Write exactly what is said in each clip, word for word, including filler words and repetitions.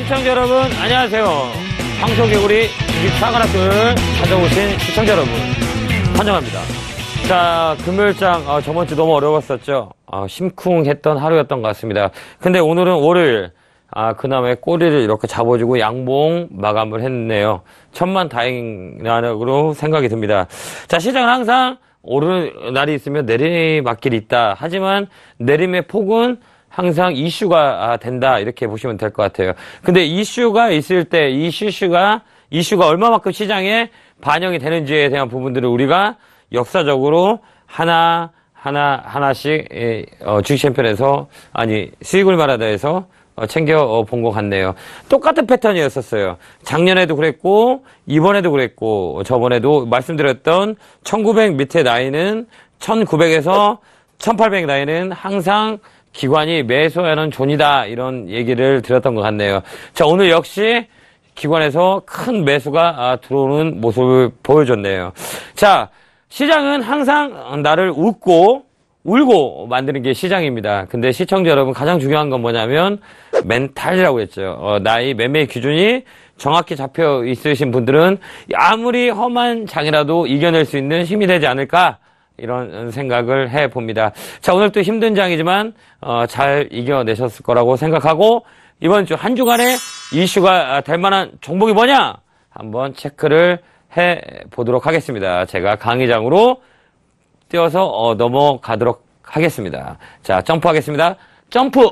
시청자 여러분, 안녕하세요. 황소개구리 주식 사관학교를 찾아오신 시청자 여러분, 환영합니다. 자, 금요일장, 어, 저번주 너무 어려웠었죠. 어, 심쿵했던 하루였던 것 같습니다. 근데 오늘은 월요일, 아, 그나마 꼬리를 이렇게 잡아주고 양봉 마감을 했네요. 천만 다행이라고 생각이 듭니다. 자, 시장은 항상 오르는 날이 있으면 내리막길이 있다. 하지만 내림의 폭은 항상 이슈가 된다. 이렇게 보시면 될 것 같아요. 근데 이슈가 있을 때, 이 이슈가, 이슈가 얼마만큼 시장에 반영이 되는지에 대한 부분들을 우리가 역사적으로 하나, 하나, 하나씩, 어, 주식 챔피언에서, 아니, 수익을 말하다에서 어, 챙겨 본 것 같네요. 똑같은 패턴이었었어요. 작년에도 그랬고, 이번에도 그랬고, 저번에도 말씀드렸던 천구백 밑에 라인은 천구백에서 천팔백 라인은 항상 기관이 매수하는 존이다. 이런 얘기를 드렸던 것 같네요. 자, 오늘 역시 기관에서 큰 매수가 들어오는 모습을 보여줬네요. 자, 시장은 항상 나를 웃고 울고 만드는 게 시장입니다. 근데 시청자 여러분, 가장 중요한 건 뭐냐면 멘탈이라고 했죠. 어, 나의 매매 기준이 정확히 잡혀 있으신 분들은 아무리 험한 장이라도 이겨낼 수 있는 힘이 되지 않을까, 이런 생각을 해봅니다. 자, 오늘 또 힘든 장이지만 어, 잘 이겨내셨을 거라고 생각하고, 이번 주 한 주간에 이슈가 될 만한 종목이 뭐냐, 한번 체크를 해보도록 하겠습니다. 제가 강의장으로 뛰어서 어, 넘어가도록 하겠습니다. 자, 점프하겠습니다. 점프!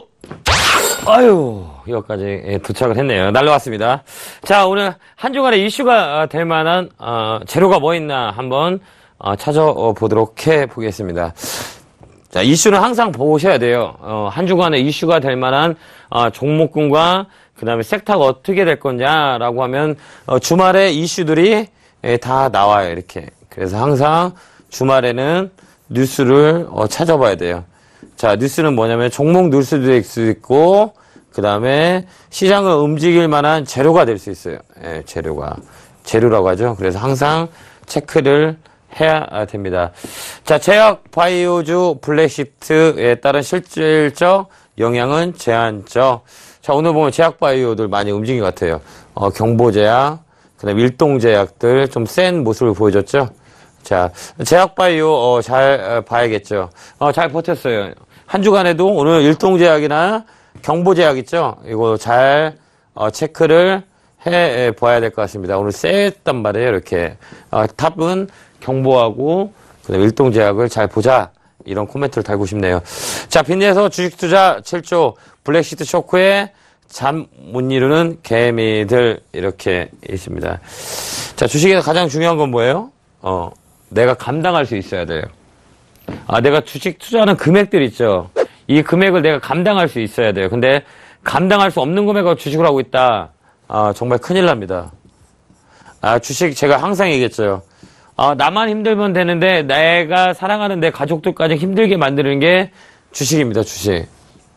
아유, 여기까지 도착을 했네요. 날라왔습니다. 자, 오늘 한 주간에 이슈가 될 만한 어, 재료가 뭐 있나 한번 어, 찾아보도록 해보겠습니다. 자, 이슈는 항상 보셔야 돼요. 어, 한 주간에 이슈가 될 만한 어, 종목군과 그 다음에 섹터가 어떻게 될 거냐라고 하면 어, 주말에 이슈들이 예, 다 나와요. 이렇게. 그래서 항상 주말에는 뉴스를 어, 찾아봐야 돼요. 자, 뉴스는 뭐냐면 종목 뉴스도 될 수 있고, 그 다음에 시장을 움직일 만한 재료가 될 수 있어요. 예, 재료가. 재료라고 하죠. 그래서 항상 체크를 해야 됩니다. 자, 제약 바이오주 블랙시트에 따른 실질적 영향은 제한적. 자, 오늘 보면 제약 바이오들 많이 움직인 것 같아요. 어, 경보제약, 그 다음에 일동제약들 좀 센 모습을 보여줬죠. 자, 제약바이오, 어, 잘 어, 봐야겠죠. 어, 잘 버텼어요. 한 주간에도 오늘 일동제약이나 경보제약 있죠? 이거 잘, 어, 체크를 해 봐야 될 것 같습니다. 오늘 셌단 말이에요, 이렇게. 어, 탑은 경보하고, 그 다음에 일동제약을 잘 보자. 이런 코멘트를 달고 싶네요. 자, 빚내서 주식 투자 칠 조, 블랙시트 쇼크에 잠 못 이루는 개미들, 이렇게 있습니다. 자, 주식에서 가장 중요한 건 뭐예요? 어, 내가 감당할 수 있어야 돼요. 아, 내가 주식 투자하는 금액들 있죠. 이 금액을 내가 감당할 수 있어야 돼요. 근데 감당할 수 없는 금액을 주식을 하고 있다. 아, 정말 큰일 납니다. 아, 주식 제가 항상 얘기했죠. 아, 나만 힘들면 되는데 내가 사랑하는 내 가족들까지 힘들게 만드는 게 주식입니다, 주식.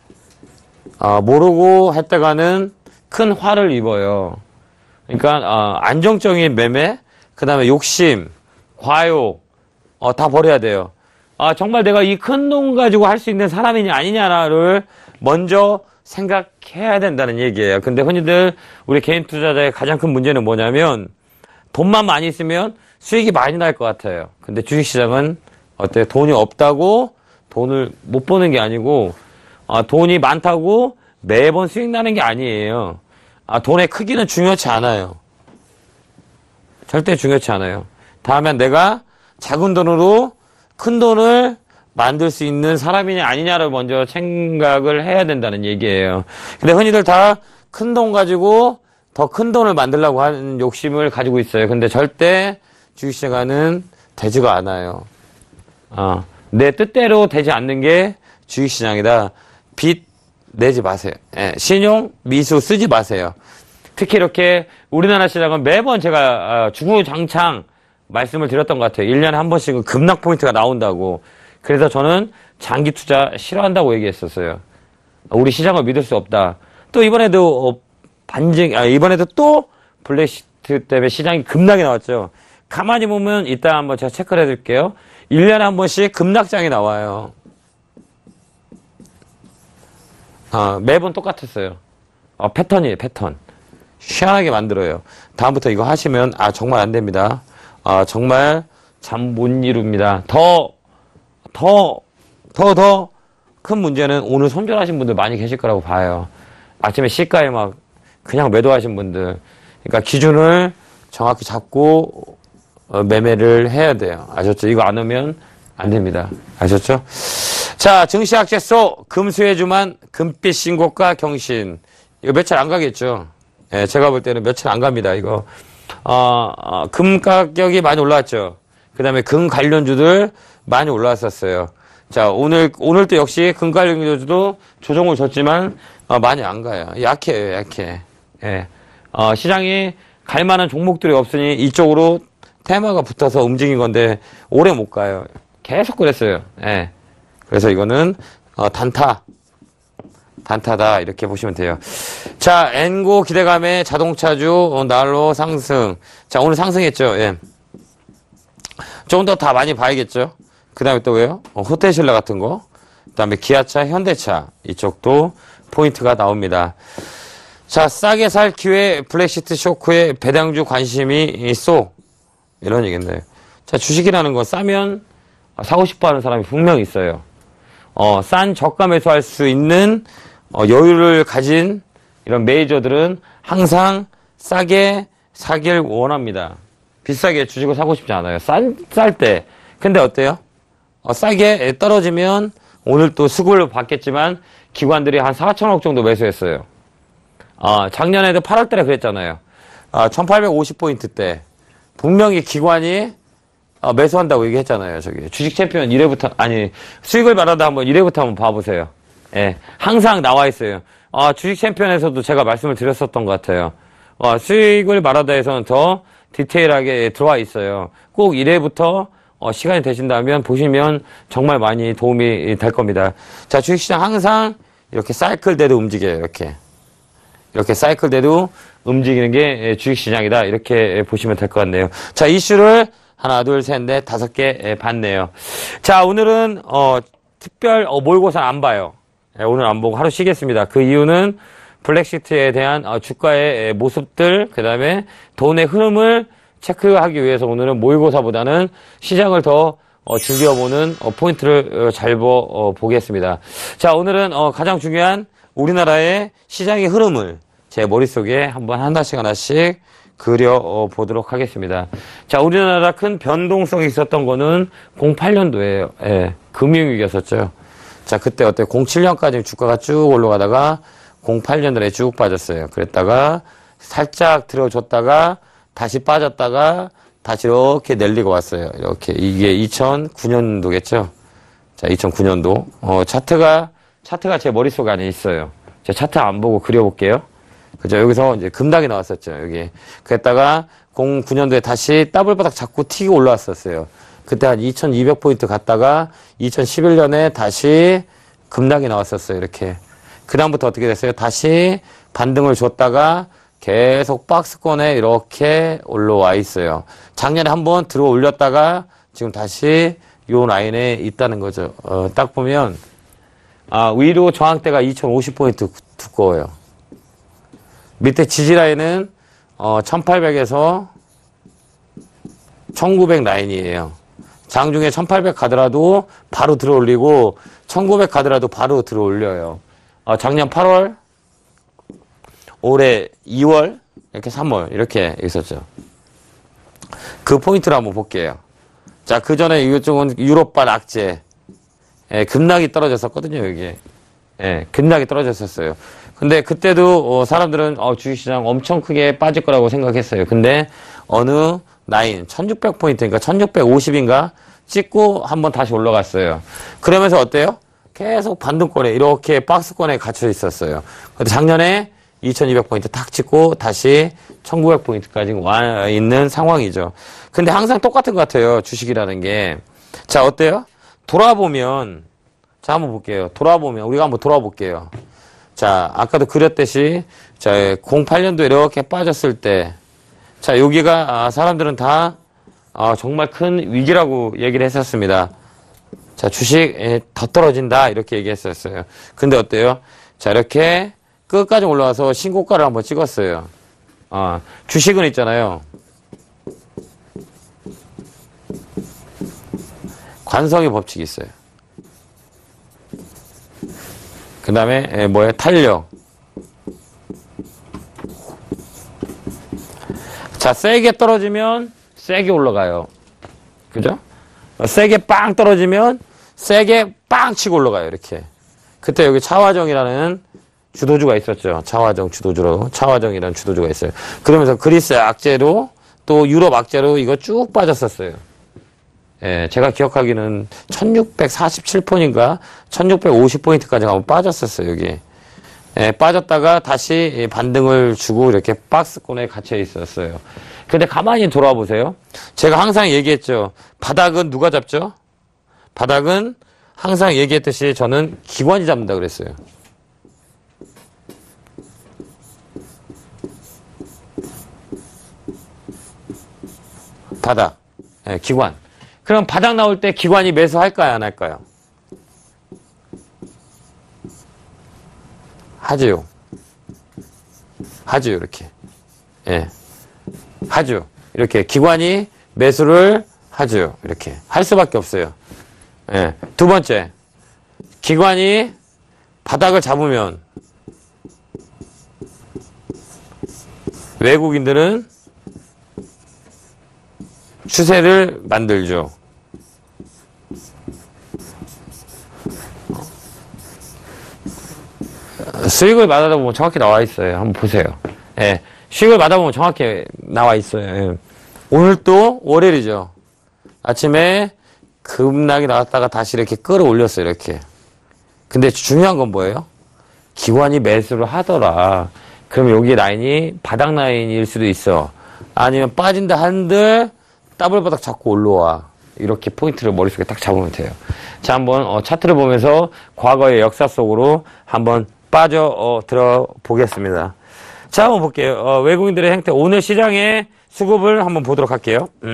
아, 모르고 했다가는 큰 화를 입어요. 그러니까, 어, 안정적인 매매, 그 다음에 욕심, 과욕, 어, 다 버려야 돼요. 아, 정말 내가 이 큰 돈 가지고 할 수 있는 사람이냐 아니냐를 먼저 생각해야 된다는 얘기예요. 근데 흔히들 우리 개인 투자자의 가장 큰 문제는 뭐냐면, 돈만 많이 있으면 수익이 많이 날 것 같아요. 근데 주식시장은 어때요? 돈이 없다고 돈을 못 버는 게 아니고, 아, 돈이 많다고 매번 수익 나는 게 아니에요. 아, 돈의 크기는 중요치 않아요. 절대 중요치 않아요. 다음에 내가 작은 돈으로 큰 돈을 만들 수 있는 사람이냐 아니냐를 먼저 생각을 해야 된다는 얘기예요. 근데 흔히들 다 큰 돈 가지고 더 큰 돈을 만들려고 하는 욕심을 가지고 있어요. 근데 절대 주식시장은 되지가 않아요. 어, 내 뜻대로 되지 않는 게 주식시장이다. 빚 내지 마세요. 예, 신용, 미수 쓰지 마세요. 특히 이렇게 우리나라 시장은 매번 제가 주구장창 말씀을 드렸던 것 같아요. 일 년에 한 번씩은 급락 포인트가 나온다고. 그래서 저는 장기 투자 싫어한다고 얘기했었어요. 우리 시장을 믿을 수 없다. 또 이번에도 반증, 아, 이번에도 또 블랙시트 때문에 시장이 급락이 나왔죠. 가만히 보면 이따 한번 제가 체크를 해드릴게요. 일 년에 한 번씩 급락장이 나와요. 아, 매번 똑같았어요. 어, 패턴이에요, 패턴. 시원하게 만들어요. 다음부터 이거 하시면, 아, 정말 안 됩니다. 아, 정말 잠 못 이룹니다. 더, 더, 더, 더 큰 문제는 오늘 손절하신 분들 많이 계실 거라고 봐요. 아침에 시가에 막 그냥 매도하신 분들. 그러니까 기준을 정확히 잡고 어, 매매를 해야 돼요. 아셨죠? 이거 안 하면 안 됩니다. 아셨죠? 자, 증시 악재소 금수혜주만 금빛 신고가 경신. 이거 며칠 안 가겠죠? 예, 제가 볼 때는 며칠 안 갑니다. 이거 어, 어, 금 가격이 많이 올라왔죠. 그 다음에 금 관련주들 많이 올라왔었어요. 자, 오늘 오늘 또 역시 금 관련주도 조정을 줬지만 어, 많이 안 가요. 약해요, 약해. 예, 어, 시장이 갈 만한 종목들이 없으니 이쪽으로 테마가 붙어서 움직인 건데 오래 못 가요. 계속 그랬어요. 예. 그래서 이거는 어, 단타, 단타다 이렇게 보시면 돼요. 자, 엔고 기대감에 자동차주 어, 날로 상승. 자, 오늘 상승했죠. 예. 좀 더 다 많이 봐야겠죠. 그 다음에 또 왜요? 어, 호텔신라 같은 거. 그 다음에 기아차, 현대차 이쪽도 포인트가 나옵니다. 자, 싸게 살 기회, 블랙시트 쇼크에 배당주 관심이 쏘. 이런 얘기인데. 자, 주식이라는 거 싸면 사고 싶어 하는 사람이 분명히 있어요. 어, 싼 저가 매수할 수 있는 어, 여유를 가진 이런 메이저들은 항상 싸게 사길 원합니다. 비싸게 주식을 사고 싶지 않아요. 싼, 쌀 때. 근데 어때요? 어, 싸게 떨어지면 오늘 또 수급을 받겠지만 기관들이 한 사천억 정도 매수했어요. 어, 작년에도 팔월 달에 그랬잖아요. 어, 천팔백오십 포인트 때. 분명히 기관이 어, 매수한다고 얘기했잖아요. 저기 주식 챔피언 일 회부터 아니 수익을 말하다 한번 일 회부터 한번 봐보세요. 예, 항상 나와 있어요. 어, 주식 챔피언에서도 제가 말씀을 드렸었던 것 같아요. 어, 수익을 말하다에서는 더 디테일하게 들어와 있어요. 꼭 일 회부터 어, 시간이 되신다면 보시면 정말 많이 도움이 될 겁니다. 자, 주식시장 항상 이렇게 사이클대로 움직여요. 이렇게 이렇게 사이클대로 움직이는 게 주식시장이다. 이렇게 보시면 될 것 같네요. 자, 이슈를 하나, 둘, 셋, 넷, 다섯 개 봤네요. 자, 오늘은 어, 특별 어, 모의고사 안 봐요. 예, 오늘 안 보고 하루 쉬겠습니다. 그 이유는 블랙시트에 대한 어, 주가의 모습들, 그 다음에 돈의 흐름을 체크하기 위해서 오늘은 모의고사보다는 시장을 더 어, 즐겨보는 어, 포인트를 어, 잘 보, 어, 보겠습니다. 자, 오늘은 어, 가장 중요한 우리나라의 시장의 흐름을 제 머릿속에 한번 하나씩 하나씩 그려보도록 하겠습니다. 자, 우리나라 큰 변동성이 있었던 거는 공팔 년도에요. 예, 금융위기였었죠. 자, 그때 어때? 공칠 년까지 주가가 쭉 올라가다가 공팔 년도에 쭉 빠졌어요. 그랬다가 살짝 들어줬다가 다시 빠졌다가 다시 이렇게 내리고 왔어요. 이렇게. 이게 이천구 년도겠죠? 자, 이천구 년도. 어, 차트가, 차트가 제 머릿속 안에 있어요. 제가 차트 안 보고 그려볼게요. 그죠? 여기서 이제 급락이 나왔었죠. 여기. 그랬다가 공구 년도에 다시 더블바닥 잡고 튀고 올라왔었어요. 그때 한 이천이백 포인트 갔다가 이천십일 년에 다시 급락이 나왔었어요. 이렇게. 그다음부터 어떻게 됐어요? 다시 반등을 줬다가 계속 박스권에 이렇게 올라와 있어요. 작년에 한번 들어 올렸다가 지금 다시 요 라인에 있다는 거죠. 어, 딱 보면, 아, 위로 저항대가 이천오십 포인트 두꺼워요. 밑에 지지라인은, 어, 천팔백에서 천구백 라인이에요. 장중에 천팔백 가더라도 바로 들어 올리고, 천구백 가더라도 바로 들어 올려요. 어, 작년 팔월, 올해 이월, 이렇게 삼월, 이렇게 있었죠. 그 포인트를 한번 볼게요. 자, 그 전에 이쪽은 유럽발 악재. 예, 급락이 떨어졌었거든요, 여기. 예, 급락이 떨어졌었어요. 근데 그때도, 어, 사람들은, 어, 주식시장 엄청 크게 빠질 거라고 생각했어요. 근데, 어느 라인, 천육백 포인트인가, 천육백오십인가 찍고 한번 다시 올라갔어요. 그러면서 어때요? 계속 반등권에, 이렇게 박스권에 갇혀 있었어요. 근데 작년에 이천이백 포인트 탁 찍고 다시 천구백 포인트까지 와 있는 상황이죠. 근데 항상 똑같은 것 같아요. 주식이라는 게. 자, 어때요? 돌아보면, 자, 한번 볼게요. 돌아보면, 우리가 한번 돌아볼게요. 자, 아까도 그렸듯이, 자, 공팔 년도에 이렇게 빠졌을 때, 자, 여기가, 아, 사람들은 다, 아, 정말 큰 위기라고 얘기를 했었습니다. 자, 주식, 에, 더 떨어진다. 이렇게 얘기했었어요. 근데 어때요? 자, 이렇게, 끝까지 올라와서 신고가를 한번 찍었어요. 아, 주식은 있잖아요. 관성의 법칙이 있어요. 그 다음에 뭐예요? 탄력. 자, 세게 떨어지면 세게 올라가요. 그죠? 세게 빵 떨어지면 세게 빵 치고 올라가요. 이렇게. 그때 여기 차화정이라는 주도주가 있었죠. 차화정 주도주로. 차화정이라는 주도주가 있어요. 그러면서 그리스 악재로 또 유럽 악재로 이거 쭉 빠졌었어요. 예, 제가 기억하기는 천육백사십칠 폰인가 천육백오십 포인트까지 한번 빠졌었어요. 여기. 예, 빠졌다가 다시 반등을 주고 이렇게 박스권에 갇혀 있었어요. 근데 가만히 돌아와 보세요. 제가 항상 얘기했죠. 바닥은 누가 잡죠? 바닥은 항상 얘기했듯이 저는 기관이 잡는다 그랬어요. 바닥. 예, 기관. 그럼 바닥 나올 때 기관이 매수할까요? 안 할까요? 하지요. 하지요, 이렇게. 예. 하죠. 이렇게 기관이 매수를 하죠. 이렇게. 할 수밖에 없어요. 예. 두 번째. 기관이 바닥을 잡으면 외국인들은 추세를 만들죠. 수익을 받아보면 정확히 나와 있어요. 한번 보세요. 예. 수익을 받아보면 정확히 나와 있어요. 예. 오늘 또 월요일이죠. 아침에 급락이 나왔다가 다시 이렇게 끌어올렸어요. 이렇게. 근데 중요한 건 뭐예요? 기관이 매수를 하더라. 그럼 여기 라인이 바닥 라인일 수도 있어. 아니면 빠진다 한들 더블 바닥 잡고 올라와. 이렇게 포인트를 머릿속에 딱 잡으면 돼요. 자, 한번 어, 차트를 보면서 과거의 역사 속으로 한번 빠져 어, 들어 보겠습니다. 자, 한번 볼게요. 어, 외국인들의 행태. 오늘 시장의 수급을 한번 보도록 할게요. 음.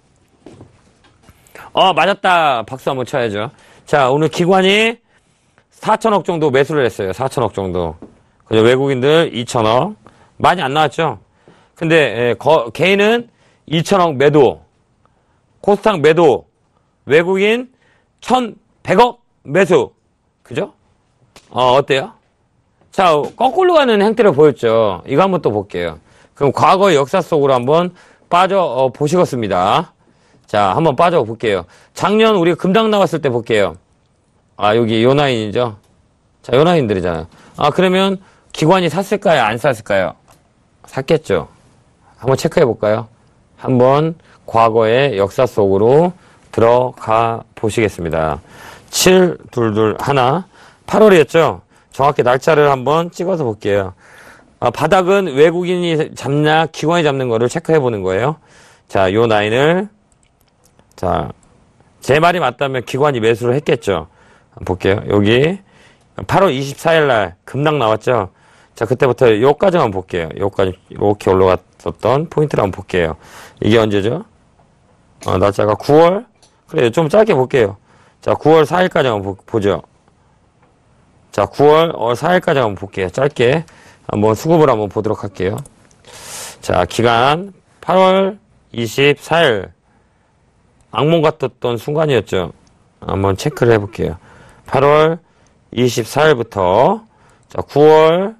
어, 맞았다. 박수 한번 쳐야죠. 자, 오늘 기관이 사천억 정도 매수를 했어요. 사천억 정도. 그죠? 외국인들 이천억. 많이 안 나왔죠? 근데, 에, 거, 개인은 이천억 매도. 코스닥 매도. 외국인 천백억 매수. 그죠? 어, 어때요? 자, 거꾸로 가는 행태를 보였죠. 이거 한번 또 볼게요. 그럼 과거의 역사 속으로 한번 빠져 어, 보시겠습니다. 자, 한번 빠져 볼게요. 작년 우리가 금당 나왔을 때 볼게요. 아, 여기 요 라인이죠. 자, 요 라인들이잖아요. 아, 그러면 기관이 샀을까요? 안 샀을까요? 샀겠죠. 한번 체크해 볼까요? 한번 과거의 역사 속으로 들어가 보시겠습니다. 칠, 둘, 둘, 하나. 팔월이었죠? 정확히 날짜를 한번 찍어서 볼게요. 아, 바닥은 외국인이 잡냐, 기관이 잡는 거를 체크해 보는 거예요. 자, 요 라인을, 자, 제 말이 맞다면 기관이 매수를 했겠죠. 한번 볼게요. 여기, 팔월 이십사일 날 급락 나왔죠. 자, 그때부터 요까지 한번 볼게요. 요까지, 이렇게 올라갔었던 포인트를 한번 볼게요. 이게 언제죠? 어, 날짜가 구월? 그래요. 좀 짧게 볼게요. 자, 구월 사일까지 한번 보, 보죠. 자, 구월 사일까지 한번 볼게요. 짧게 한번 수급을 한번 보도록 할게요. 자, 기간 팔월 이십사일 악몽 같았던 순간이었죠. 한번 체크를 해볼게요. 팔월 이십사일부터 자, 구월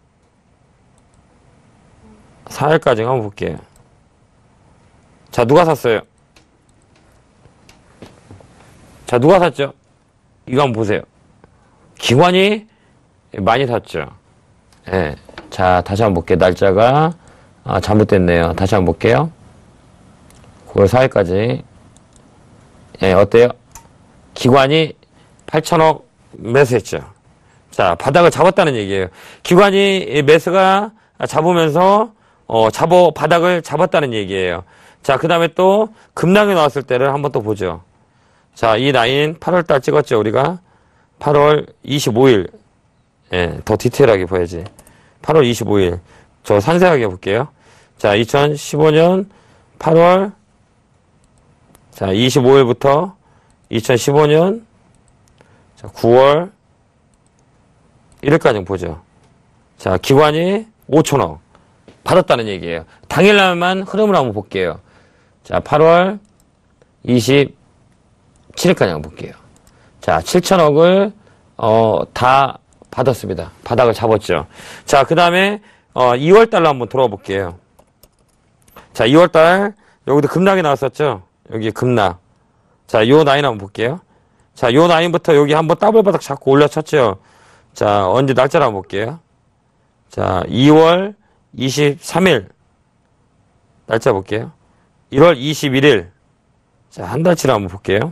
사일까지 한번 볼게요. 자, 누가 샀어요? 자, 누가 샀죠? 이거 한번 보세요. 기관이 많이 샀죠. 예. 자, 다시 한번 볼게요. 날짜가, 아, 잘못됐네요. 다시 한번 볼게요. 구월 사일까지. 예, 어때요? 기관이 팔천억 매수했죠. 자, 바닥을 잡았다는 얘기예요. 기관이 매수가 잡으면서, 어, 잡어, 바닥을 잡았다는 얘기예요. 자, 그 다음에 또 급락이 나왔을 때를 한번 또 보죠. 자, 이 라인 팔월달 찍었죠, 우리가. 팔월 이십오일. 예, 더 디테일하게 봐야지. 팔월 이십오일. 저 상세하게 볼게요. 자, 이천십오년 팔월. 자, 이십오일부터 이천십오년. 자, 구월 일일까지 보죠. 자, 기관이 오천억. 받았다는 얘기예요. 당일날만 흐름을 한번 볼게요. 자, 팔월 이십칠일까지 한번 볼게요. 자, 칠천억을 어, 다 받았습니다. 바닥을 잡았죠. 자, 그 다음에 어, 이월달로 한번 돌아가 볼게요. 자, 이월달 여기도 급락이 나왔었죠. 여기 급락. 자, 요 라인 한번 볼게요. 자, 요 라인부터 여기 한번 더블 바닥 잡고 올려쳤죠. 자, 언제 날짜를 한번 볼게요. 자, 이월 이십삼일 날짜 볼게요. 일월 이십일일. 자, 한 달치를 한번 볼게요.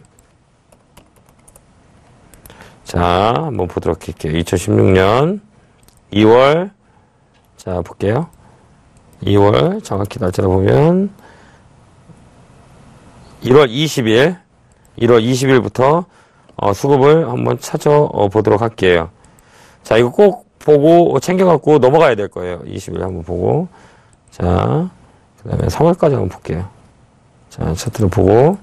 자, 한번 보도록 할게요. 이천십육년 이월. 자, 볼게요. 이월 정확히 날짜를 보면 일월 이십일. 일월 이십일부터 어, 수급을 한번 찾아보도록 할게요. 자, 이거 꼭 보고 챙겨갖고 넘어가야 될 거예요. 이십일 한번 보고. 자, 그 다음에 삼월까지 한번 볼게요. 자, 차트를 보고.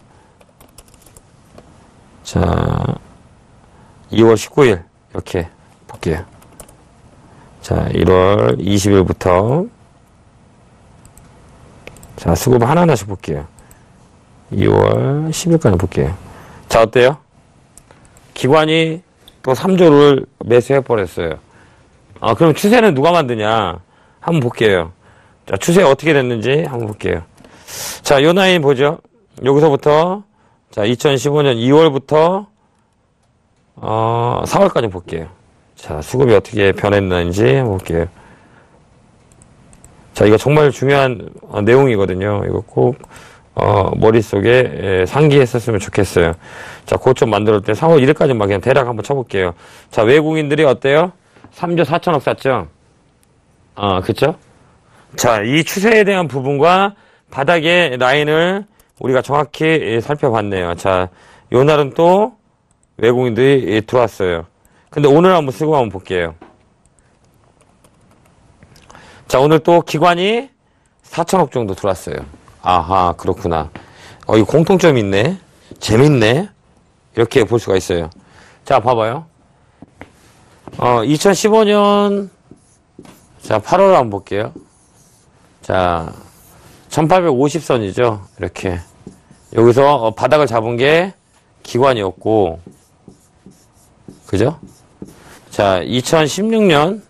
자, 이월 십구일 이렇게 볼게요. 자, 일월 이십일부터 자, 수급 하나하나씩 볼게요. 이월 십일까지 볼게요. 자, 어때요? 기관이 또 삼조를 매수해버렸어요. 아, 그럼 추세는 누가 만드냐? 한번 볼게요. 자, 추세 어떻게 됐는지 한번 볼게요. 자, 요 라인 보죠. 여기서부터, 자, 이천십오년 이월부터, 어, 사월까지 볼게요. 자, 수급이 어떻게 변했는지 한번 볼게요. 자, 이거 정말 중요한 어, 내용이거든요. 이거 꼭, 어, 머릿속에 에, 상기했었으면 좋겠어요. 자, 고점 만들 때 삼월 일일까지만 그냥 대략 한번 쳐볼게요. 자, 외국인들이 어때요? 삼조 사천억 샀죠? 아, 그쵸? 자, 이 추세에 대한 부분과 바닥의 라인을 우리가 정확히 살펴봤네요. 자, 요 날은 또 외국인들이 들어왔어요. 근데 오늘 한번 쓰고 한번 볼게요. 자, 오늘 또 기관이 사천억 정도 들어왔어요. 아하, 그렇구나. 어, 이거 공통점이 있네. 재밌네. 이렇게 볼 수가 있어요. 자, 봐봐요. 어, 이천십오년, 자, 팔월 한번 볼게요. 자, 천팔백오십 선이죠. 이렇게. 여기서 어, 바닥을 잡은 게 기관이었고, 그죠? 자, 이천십육년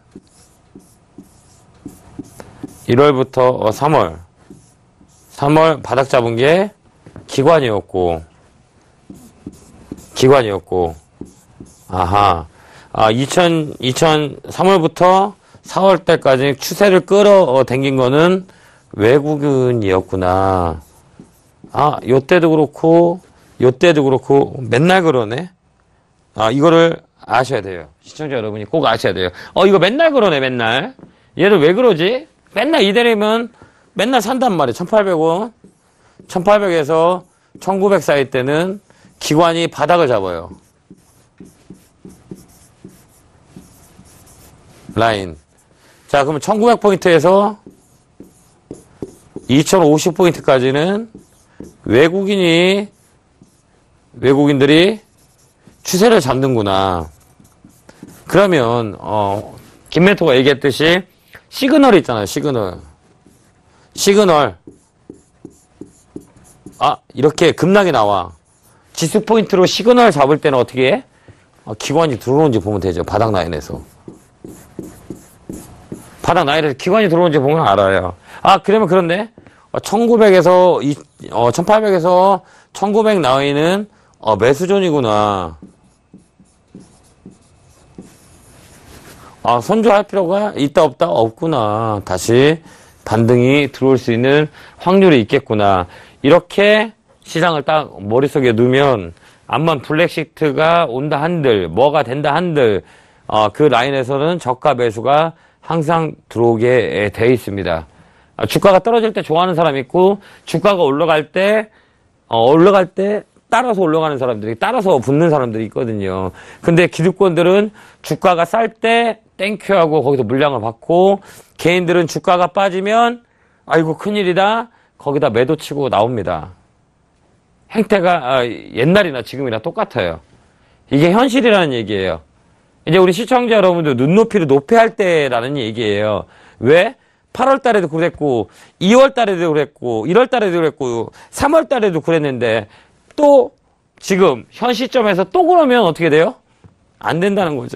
일월부터 어, 삼월. 삼월 바닥 잡은 게 기관이었고, 기관이었고, 아하. 아, 이천, 이천, 삼월부터 사월 때까지 추세를 끌어당긴 거는 외국인이었구나. 아, 요때도 그렇고, 요때도 그렇고, 맨날 그러네? 아, 이거를 아셔야 돼요. 시청자 여러분이 꼭 아셔야 돼요. 어, 이거 맨날 그러네, 맨날. 얘를 왜 그러지? 맨날 이대로면 맨날 산단 말이에요. 천팔백 원. 천팔백에서 천구백 사이 때는 기관이 바닥을 잡아요. 라인. 자, 그러면 천구백 포인트에서 이천오십 포인트까지는 외국인이, 외국인들이 추세를 잡는구나. 그러면, 어, 김멘토가 얘기했듯이 시그널이 있잖아요, 시그널. 시그널. 아, 이렇게 급락이 나와. 지수 포인트로 시그널 잡을 때는 어떻게 해? 어, 기관이 들어오는지 보면 되죠, 바닥 라인에서. 바닥 라인에서 기관이 들어오는지 보면 알아요. 아, 그러면 그런데, 어, 천구백에서, 이, 어, 천팔백에서 천구백 라인은, 어, 매수존이구나. 아, 선조할 필요가 있다, 없다? 없구나. 다시 반등이 들어올 수 있는 확률이 있겠구나. 이렇게 시장을 딱 머릿속에 넣으면, 암만 블랙시트가 온다 한들, 뭐가 된다 한들, 어, 그 라인에서는 저가 매수가 항상 들어오게 돼 있습니다. 아, 주가가 떨어질 때 좋아하는 사람이 있고, 주가가 올라갈 때, 어, 올라갈 때 따라서 올라가는 사람들이, 따라서 붙는 사람들이 있거든요. 근데 기득권들은 주가가 쌀 때 땡큐하고 거기서 물량을 받고, 개인들은 주가가 빠지면 아이고 큰일이다, 거기다 매도 치고 나옵니다. 행태가 아, 옛날이나 지금이나 똑같아요. 이게 현실이라는 얘기예요. 이제 우리 시청자 여러분들 눈높이를 높여야 할 때라는 얘기예요. 왜? 팔월 달에도 그랬고, 이월 달에도 그랬고, 일월 달에도 그랬고, 삼월 달에도 그랬는데, 또, 지금, 현 시점에서 또 그러면 어떻게 돼요? 안 된다는 거죠.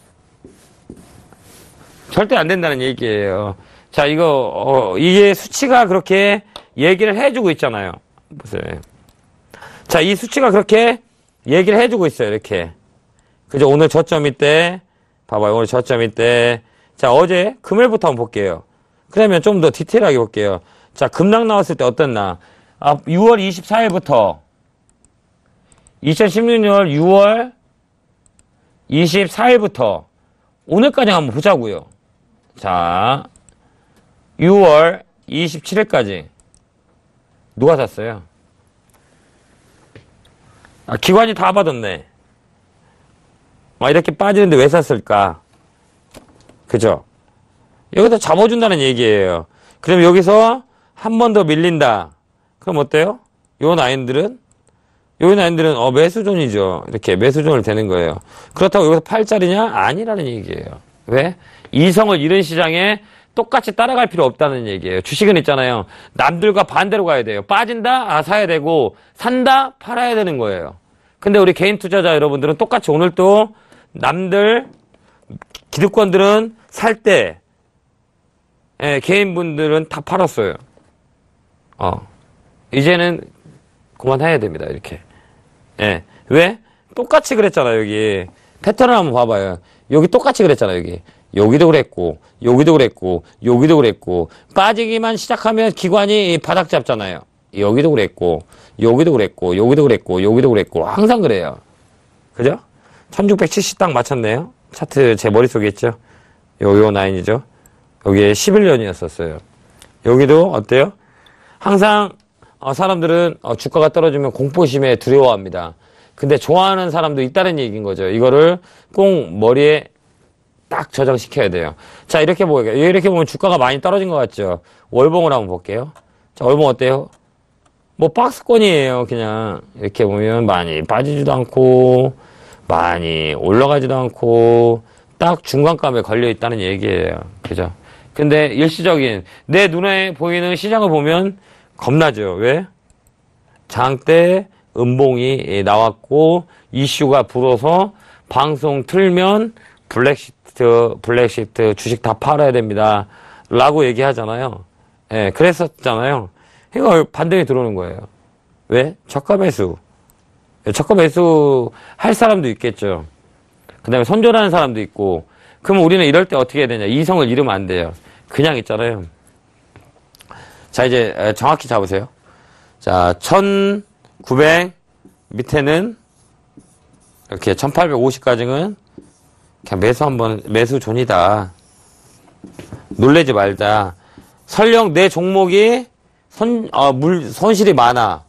절대 안 된다는 얘기예요. 자, 이거, 어, 이게 수치가 그렇게 얘기를 해주고 있잖아요. 보세요. 자, 이 수치가 그렇게 얘기를 해주고 있어요. 이렇게. 그죠? 오늘 저점 이때, 봐봐요. 오늘 저점 이때. 자, 어제 금요일부터 한번 볼게요. 그러면 좀 더 디테일하게 볼게요. 자, 급락 나왔을 때 어땠나? 아, 유월 이십사일부터 이천십육 년 유월 이십사일부터 오늘까지 한번 보자고요. 자, 유월 이십칠일까지 누가 샀어요? 아, 기관이 다 받았네. 막 이렇게 빠지는데 왜 샀을까? 그죠? 여기서 잡아준다는 얘기예요. 그럼 여기서 한 번 더 밀린다. 그럼 어때요? 요 라인들은? 요 라인들은 어 매수존이죠. 이렇게 매수존을 되는 거예요. 그렇다고 여기서 팔짜리냐? 아니라는 얘기예요. 왜? 이성을 잃은 시장에 똑같이 따라갈 필요 없다는 얘기예요. 주식은 있잖아요. 남들과 반대로 가야 돼요. 빠진다? 아, 사야 되고, 산다? 팔아야 되는 거예요. 근데 우리 개인 투자자 여러분들은 똑같이 오늘 또 남들, 기득권들은 살 때, 예, 개인분들은 다 팔았어요. 어. 이제는 그만해야 됩니다. 이렇게. 예. 왜? 똑같이 그랬잖아요. 여기. 패턴을 한번 봐봐요. 여기 똑같이 그랬잖아요. 여기. 여기도 그랬고, 여기도 그랬고, 여기도 그랬고, 빠지기만 시작하면 기관이 바닥 잡잖아요. 여기도 그랬고, 여기도 그랬고, 여기도 그랬고, 여기도 그랬고, 항상 그래요. 그죠? 천육백칠십 딱 맞췄네요. 차트 제 머릿속에 있죠? 요, 요 라인이죠? 여기에 십일 년이었었어요. 여기도 어때요? 항상, 어, 사람들은 어, 주가가 떨어지면 공포심에 두려워합니다. 근데 좋아하는 사람도 있다는 얘기인 거죠. 이거를 꼭 머리에 딱 저장시켜야 돼요. 자, 이렇게 보여요. 이렇게 보면 주가가 많이 떨어진 것 같죠? 월봉을 한번 볼게요. 자, 월봉 어때요? 뭐 박스권이에요. 그냥 이렇게 보면 많이 빠지지도 않고 많이 올라가지도 않고 딱 중간감에 걸려 있다는 얘기예요. 그죠? 근데 일시적인 내 눈에 보이는 시장을 보면 겁나죠. 왜? 장대 음봉이 나왔고 이슈가 불어서 방송 틀면 블랙시트, 블랙시트 주식 다 팔아야 됩니다. 라고 얘기하잖아요. 예, 네, 그랬었잖아요. 이거 반등이 들어오는 거예요. 왜? 저가 매수. 저가 매수 할 사람도 있겠죠. 그 다음에 손절하는 사람도 있고. 그러면 우리는 이럴 때 어떻게 해야 되냐. 이성을 잃으면 안 돼요. 그냥 있잖아요. 자, 이제 정확히 잡으세요. 자, 천구백 밑에는 이렇게 천팔백오십까지는 그냥 매수 한번, 매수 존이다. 놀래지 말자. 설령 내 종목이 손, 어, 물, 손실이 많아.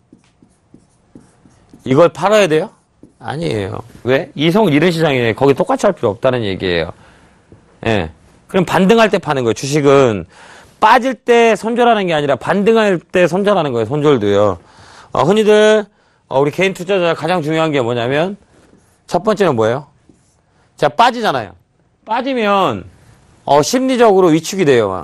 이걸 팔아야 돼요? 아니에요. 왜? 이성을 잃은 시장에 거기 똑같이 할 필요 없다는 얘기예요. 예. 그럼 반등할 때 파는 거예요. 주식은 빠질 때 손절하는 게 아니라 반등할 때 손절하는 거예요. 손절도요. 어, 흔히들, 어, 우리 개인 투자자 가장 중요한 게 뭐냐면, 첫 번째는 뭐예요? 자, 빠지잖아요. 빠지면, 어, 심리적으로 위축이 돼요. 막.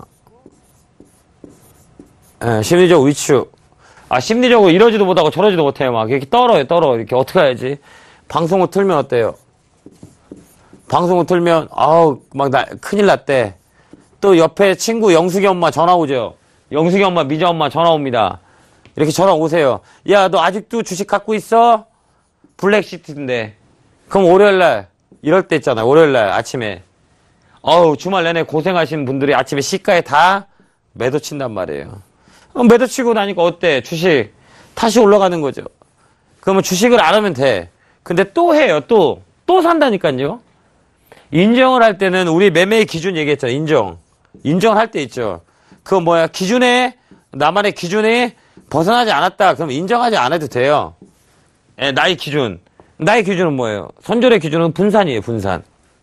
예, 심리적 위축. 아, 심리적으로 이러지도 못하고 저러지도 못해요. 막 이렇게 떨어요, 떨어. 이렇게 어떻게 해야지? 방송을 틀면 어때요? 방송을 틀면, 아우, 막 나, 큰일 났대. 또 옆에 친구 영숙이 엄마 전화 오죠? 영숙이 엄마, 미자 엄마 전화 옵니다. 이렇게 전화 오세요. 야, 너 아직도 주식 갖고 있어? 블랙시트인데. 그럼 월요일날, 이럴 때 있잖아요. 월요일날 아침에. 어우, 주말 내내 고생하신 분들이 아침에 시가에 다 매도 친단 말이에요. 매도 치고 나니까 어때? 주식 다시 올라가는 거죠. 그러면 주식을 안 하면 돼. 근데 또 해요. 또. 또 산다니까요. 인정을 할 때는 우리 매매의 기준 얘기했잖아요. 인정. 인정을 할 때 있죠. 그거 뭐야? 기준에, 나만의 기준에 벗어나지 않았다. 그럼 인정하지 않아도 돼요. 예, 나의 기준. 나의 기준은 뭐예요? 손절의 기준은 분산이에요. 분산.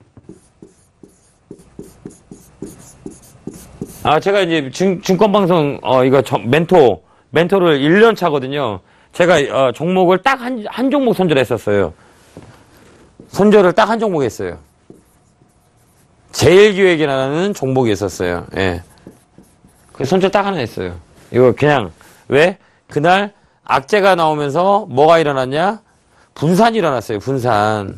아, 제가 이제 증, 증권방송, 어, 이거 저, 멘토, 멘토를 일 년 차거든요. 제가, 어, 종목을 딱 한, 한 종목 손절했었어요. 손절을 딱 한 종목 했어요. 제일기획이라는 종목이 있었어요. 예. 그 손절 딱 하나 있어요. 이거 그냥, 왜? 그날 악재가 나오면서 뭐가 일어났냐? 분산이 일어났어요, 분산.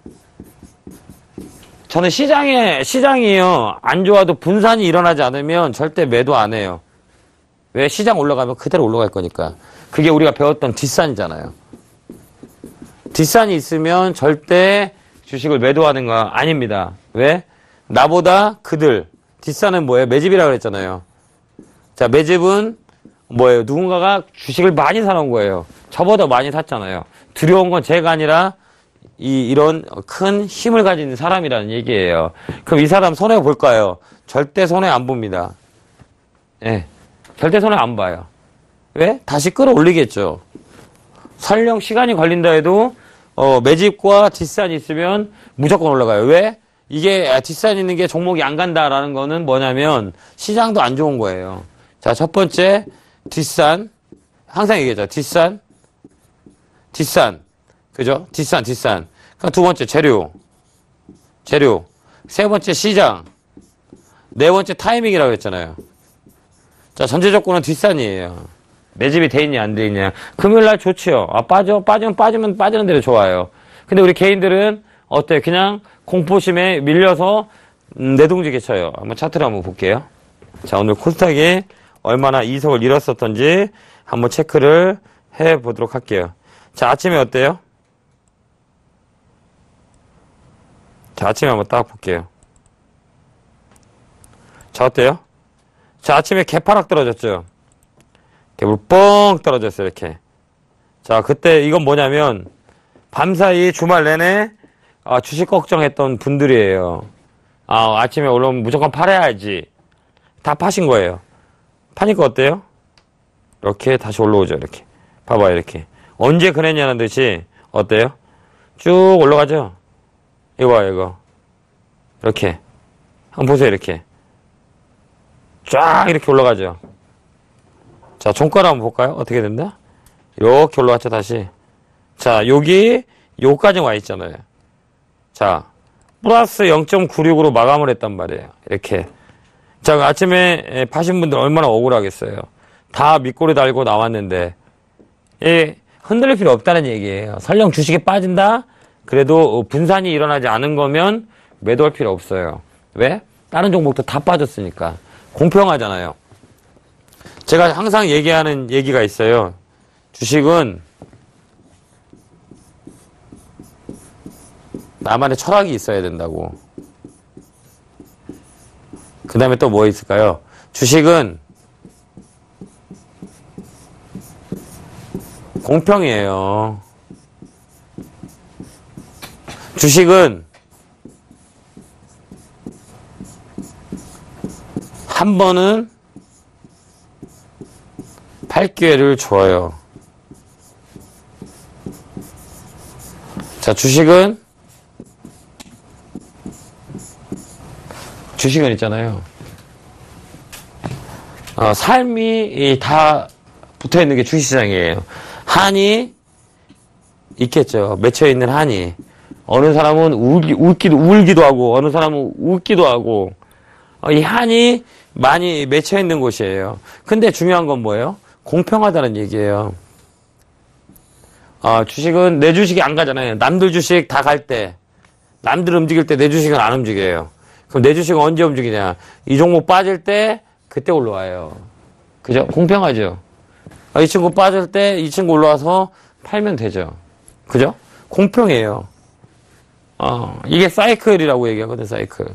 저는 시장에, 시장이요. 안 좋아도 분산이 일어나지 않으면 절대 매도 안 해요. 왜? 시장 올라가면 그대로 올라갈 거니까. 그게 우리가 배웠던 뒷산이잖아요. 뒷산이 있으면 절대 주식을 매도하는 거 아닙니다. 왜? 나보다 그들. 뒷산은 뭐예요? 매집이라고 그랬잖아요. 자, 매집은 뭐예요? 누군가가 주식을 많이 사놓은 거예요. 저보다 많이 샀잖아요. 두려운 건 제가 아니라 이, 이런 큰 힘을 가진 사람이라는 얘기예요. 그럼 이 사람 손해 볼까요? 절대 손해 안 봅니다. 예. 네, 절대 손해 안 봐요. 왜? 다시 끌어올리겠죠. 설령 시간이 걸린다 해도, 어, 매집과 뒷산이 있으면 무조건 올라가요. 왜? 이게 뒷산 있는 게 종목이 안 간다라는 거는 뭐냐면 시장도 안 좋은 거예요. 자, 첫 번째, 뒷산. 항상 얘기하죠. 뒷산. 뒷산. 그죠? 뒷산, 뒷산. 그럼 두 번째, 재료. 재료. 세 번째, 시장. 네 번째, 타이밍이라고 했잖아요. 자, 전제 조건은 뒷산이에요. 매집이 돼 있냐, 안 돼 있냐. 금요일날 좋지요. 아, 빠져? 빠지면 빠지면 빠지는 대로 좋아요. 근데 우리 개인들은 어때요? 그냥 공포심에 밀려서, 음, 내동지게 쳐요. 한번 차트를 한번 볼게요. 자, 오늘 코스닥이 얼마나 이석을 잃었었던지 한번 체크를 해 보도록 할게요. 자, 아침에 어때요? 자, 아침에 한번 딱 볼게요. 자, 어때요? 자, 아침에 개파락 떨어졌죠? 개불 뻥 떨어졌어요, 이렇게. 자, 그때 이건 뭐냐면, 밤사이 주말 내내, 아, 주식 걱정했던 분들이에요. 아, 아침에 올라오면 무조건 팔아야지. 다 파신 거예요. 파니까 어때요? 이렇게 다시 올라오죠, 이렇게. 봐봐요, 이렇게. 언제 그랬냐는 듯이, 어때요? 쭉 올라가죠? 이거 봐요, 이거. 이렇게. 한번 보세요, 이렇게. 쫙 이렇게 올라가죠. 자, 종가를 한번 볼까요? 어떻게 된다? 이렇게 올라갔죠, 다시. 자, 여기, 요까지 와 있잖아요. 자, 플러스 영 점 구육으로 마감을 했단 말이에요. 이렇게. 자, 아침에 파신 분들 얼마나 억울하겠어요. 다 밑꼬리 달고 나왔는데, 예, 흔들릴 필요 없다는 얘기예요. 설령 주식이 빠진다? 그래도 분산이 일어나지 않은 거면 매도할 필요 없어요. 왜? 다른 종목도 다 빠졌으니까. 공평하잖아요. 제가 항상 얘기하는 얘기가 있어요. 주식은 나만의 철학이 있어야 된다고. 그 다음에 또 뭐 있을까요? 주식은 공평이에요. 주식은 한 번은 팔 기회를 줘요. 자, 주식은 주식은 있잖아요. 어, 삶이 다 붙어 있는 게 주식시장이에요. 한이 있겠죠. 맺혀 있는 한이. 어느 사람은 울기, 울기도, 울기도 하고, 어느 사람은 웃기도 하고, 어, 이 한이 많이 맺혀 있는 곳이에요. 근데 중요한 건 뭐예요? 공평하다는 얘기예요. 어, 주식은 내 주식이 안 가잖아요. 남들 주식 다 갈 때, 남들 움직일 때 내 주식은 안 움직여요. 그럼 내 주식은 언제 움직이냐? 이 종목 빠질 때, 그때 올라와요. 그죠? 공평하죠? 아, 이 친구 빠질 때, 이 친구 올라와서 팔면 되죠. 그죠? 공평해요. 어, 이게 사이클이라고 얘기하거든, 사이클.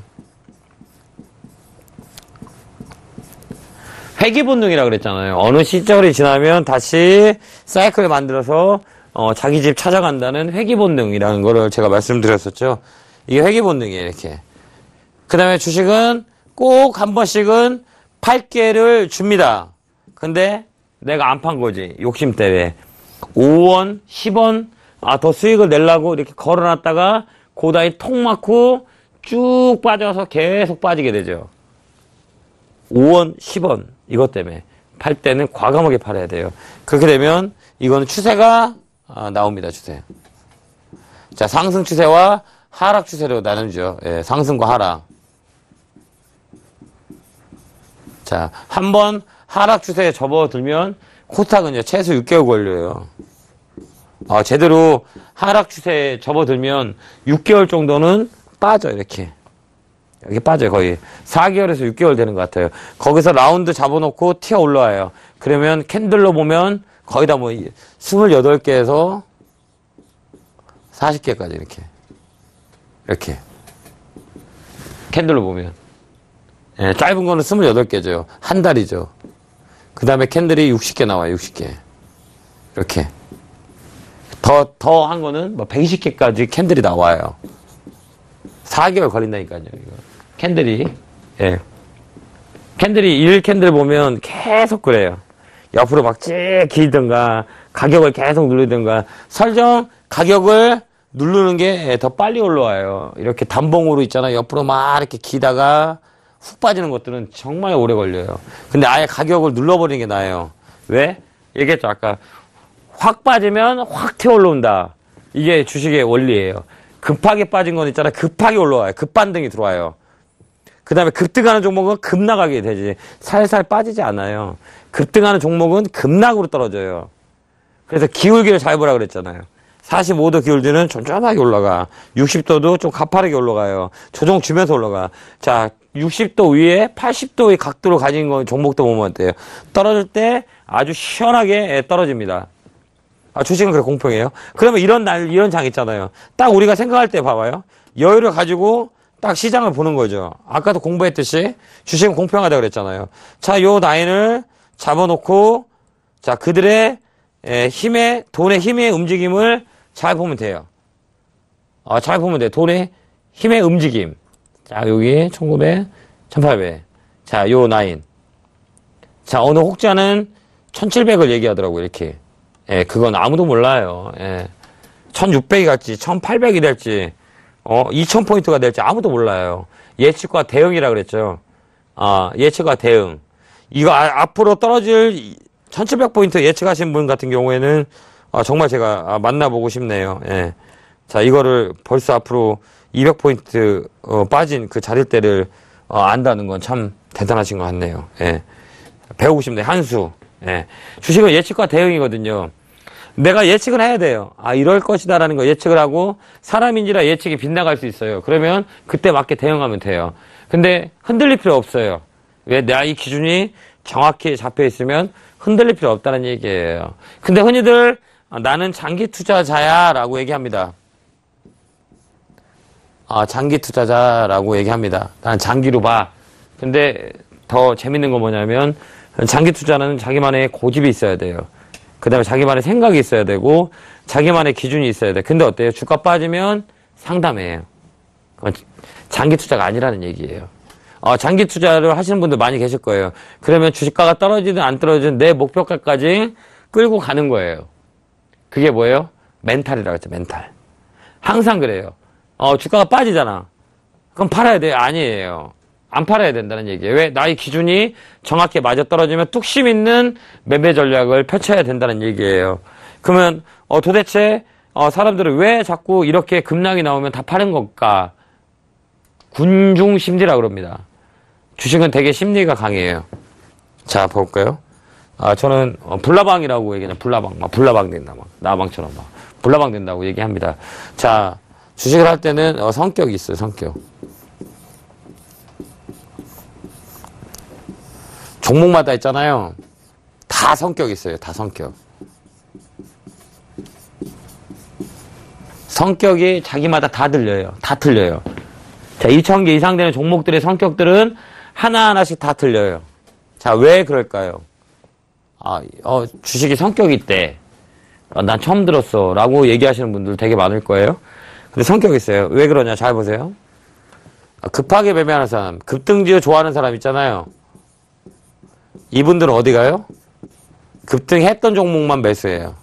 회귀 본능이라고 그랬잖아요. 어느 시절이 지나면 다시 사이클을 만들어서, 어, 자기 집 찾아간다는 회귀 본능이라는 거를 제가 말씀드렸었죠. 이게 회귀 본능이에요, 이렇게. 그 다음에 주식은 꼭 한 번씩은 팔 개를 줍니다. 근데 내가 안 판 거지. 욕심 때문에. 오 원, 십 원, 아, 더 수익을 내려고 이렇게 걸어놨다가 고다이 톡 맞고 쭉 빠져서 계속 빠지게 되죠. 오 원, 십 원. 이것 때문에. 팔 때는 과감하게 팔아야 돼요. 그렇게 되면 이거는 추세가 아, 나옵니다. 추세. 자, 상승 추세와 하락 추세로 나누죠. 예, 상승과 하락. 자, 한 번 하락 추세에 접어들면 코스닥은요, 최소 육 개월 걸려요. 아, 제대로 하락 추세에 접어들면 육 개월 정도는 빠져, 이렇게. 이렇게 빠져요, 거의. 사 개월에서 육 개월 되는 것 같아요. 거기서 라운드 잡아놓고 튀어 올라와요. 그러면 캔들로 보면 거의 다 뭐, 스물여덟 개에서 사십 개까지 이렇게. 이렇게. 캔들로 보면. 예, 짧은 거는 스물여덟 개죠. 한 달이죠. 그 다음에 캔들이 육십 개 나와요, 육십 개. 이렇게. 더, 더 한 거는 뭐 백이십 개까지 캔들이 나와요. 사 개월 걸린다니까요, 이거. 캔들이. 예. 캔들이 일 캔들 보면 계속 그래요. 옆으로 막 쭉 길든가, 가격을 계속 누르든가, 설정 가격을 누르는 게 더 빨리 올라와요. 이렇게 단봉으로 있잖아요. 옆으로 막 이렇게 기다가 훅 빠지는 것들은 정말 오래 걸려요. 근데 아예 가격을 눌러버리는 게 나아요. 왜? 얘기했죠, 아까. 확 빠지면 확 튀어 올라온다. 이게 주식의 원리예요. 급하게 빠진 건 있잖아요. 급하게 올라와요. 급반등이 들어와요. 그 다음에 급등하는 종목은 급나가게 되지. 살살 빠지지 않아요. 급등하는 종목은 급락으로 떨어져요. 그래서 기울기를 잘 보라 그랬잖아요. 사십오 도 기울기는 쫀쫀하게 올라가. 육십 도도 좀 가파르게 올라가요. 조정 주면서 올라가. 자, 육십 도 위에 팔십 도의 각도를 가진 거 종목도 보면 어때요? 떨어질 때 아주 시원하게 떨어집니다. 아, 주식은 그래 공평해요. 그러면 이런 날, 이런 장 있잖아요. 딱 우리가 생각할 때 봐봐요. 여유를 가지고 딱 시장을 보는 거죠. 아까도 공부했듯이 주식은 공평하다 그랬잖아요. 자, 요 라인을 잡아놓고, 자, 그들의 에, 힘의, 돈의 힘의 움직임을 잘 보면 돼요. 아, 잘 보면 돼요. 돈의 힘의 움직임. 자, 여기 천구백, 천팔백. 자, 요 라인. 자, 어느 혹자는 천칠백을 얘기하더라고요, 이렇게. 예, 그건 아무도 몰라요. 예. 천육백이 갈지, 천팔백이 될지, 어, 이천 포인트가 될지 아무도 몰라요. 예측과 대응이라 그랬죠. 아, 예측과 대응. 이거 아, 앞으로 떨어질 천칠백 포인트 예측하신 분 같은 경우에는, 아, 정말 제가 아, 만나보고 싶네요. 예. 자, 이거를 벌써 앞으로 이백 포인트, 어, 빠진 그 자릴 때를, 어, 안다는 건 참 대단하신 것 같네요. 예. 배우고 싶네요. 한 수. 예. 주식은 예측과 대응이거든요. 내가 예측을 해야 돼요. 아, 이럴 것이다라는 거 예측을 하고 사람인지라 예측이 빗나갈 수 있어요. 그러면 그때 맞게 대응하면 돼요. 근데 흔들릴 필요 없어요. 왜? 내가 이 기준이 정확히 잡혀 있으면 흔들릴 필요 없다는 얘기예요. 근데 흔히들 아, 나는 장기 투자자야 라고 얘기합니다. 아, 장기 투자자라고 얘기합니다. 난 장기로 봐. 근데 더 재밌는 건 뭐냐면 장기 투자는 자기만의 고집이 있어야 돼요. 그 다음에 자기만의 생각이 있어야 되고 자기만의 기준이 있어야 돼. 근데 어때요? 주가 빠지면 상담해요. 장기 투자가 아니라는 얘기예요. 어, 장기 투자를 하시는 분들 많이 계실 거예요. 그러면 주식가가 떨어지든 안 떨어지든 내 목표가까지 끌고 가는 거예요. 그게 뭐예요? 멘탈이라고 했죠. 멘탈. 항상 그래요. 어, 주가가 빠지잖아. 그럼 팔아야 돼요? 아니에요. 안 팔아야 된다는 얘기예요. 왜? 나의 기준이 정확히 맞아 떨어지면 뚝심 있는 매매 전략을 펼쳐야 된다는 얘기예요. 그러면 어, 도대체 어, 사람들은 왜 자꾸 이렇게 급락이 나오면 다 파는 걸까? 군중 심리라 그럽니다. 주식은 되게 심리가 강해요. 자, 볼까요? 아, 저는 어, 불나방이라고 얘기해요. 불나방, 막 불나방 된다, 막 나방처럼 막 불나방 된다고 얘기합니다. 자, 주식을 할 때는 어, 성격이 있어요. 성격. 종목마다 있잖아요. 다 성격이 있어요. 다 성격. 성격이 자기마다 다 들려요. 다 틀려요. 자, 이천 개 이상 되는 종목들의 성격들은 하나하나씩 다 틀려요. 자, 왜 그럴까요? 아, 어, 주식이 성격이 있대. 어, 난 처음 들었어. 라고 얘기하시는 분들 되게 많을 거예요. 근데 성격이 있어요. 왜 그러냐? 잘 보세요. 아, 급하게 매매하는 사람, 급등지를 좋아하는 사람 있잖아요. 이분들은 어디 가요? 급등했던 종목만 매수해요.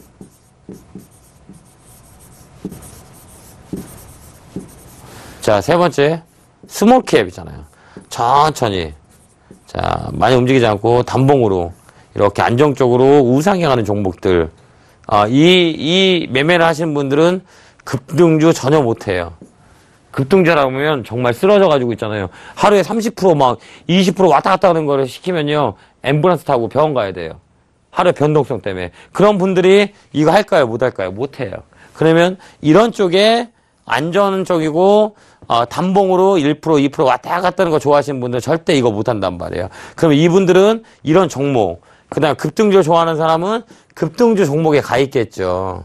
자, 세 번째, 스몰캡이잖아요. 천천히. 자, 많이 움직이지 않고 단봉으로 이렇게 안정적으로 우상향하는 종목들. 아, 이, 이 매매를 하시는 분들은 급등주 전혀 못해요. 급등주라면 정말 쓰러져 가지고 있잖아요. 하루에 삼십 퍼센트 막 이십 퍼센트 왔다 갔다 하는 거를 시키면요. 앰뷸런스 타고 병원 가야 돼요. 하루에 변동성 때문에. 그런 분들이 이거 할까요? 못 할까요? 못 해요. 그러면 이런 쪽에 안전 쪽이고 어, 단봉으로 일 퍼센트, 이 퍼센트 왔다 갔다 하는 거 좋아하시는 분들 절대 이거 못 한단 말이에요. 그러면 이분들은 이런 종목, 그다음 급등주 좋아하는 사람은 급등주 종목에 가 있겠죠.